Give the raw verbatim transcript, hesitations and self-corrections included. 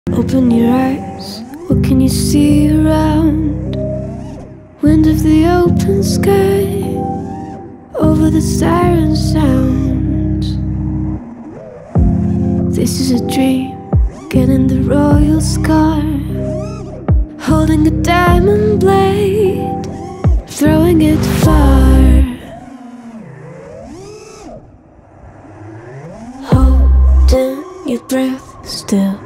Open your eyes, what can you see around? Wind of the open sky, over the siren sound. This is a dream, getting the royal scar, holding a diamond blade, throwing it far. Holding your breath still.